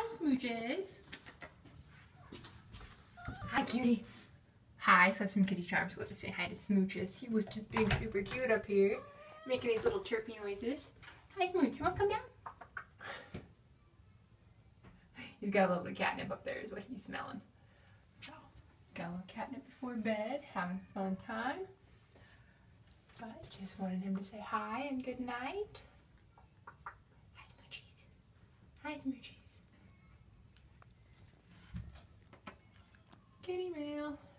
Smooches. Hi, cutie. Hi, so some kitty charms. We'll just say hi to Smooches. He was just being super cute up here, making these little chirpy noises. Hi, Smooch. You want to come down? He's got a little bit of catnip up there is what he's smelling. So, got a little catnip before bed, having a fun time. But just wanted him to say hi and good night. Hi, Smoochies. Hi, Smoochies. Kitty mail.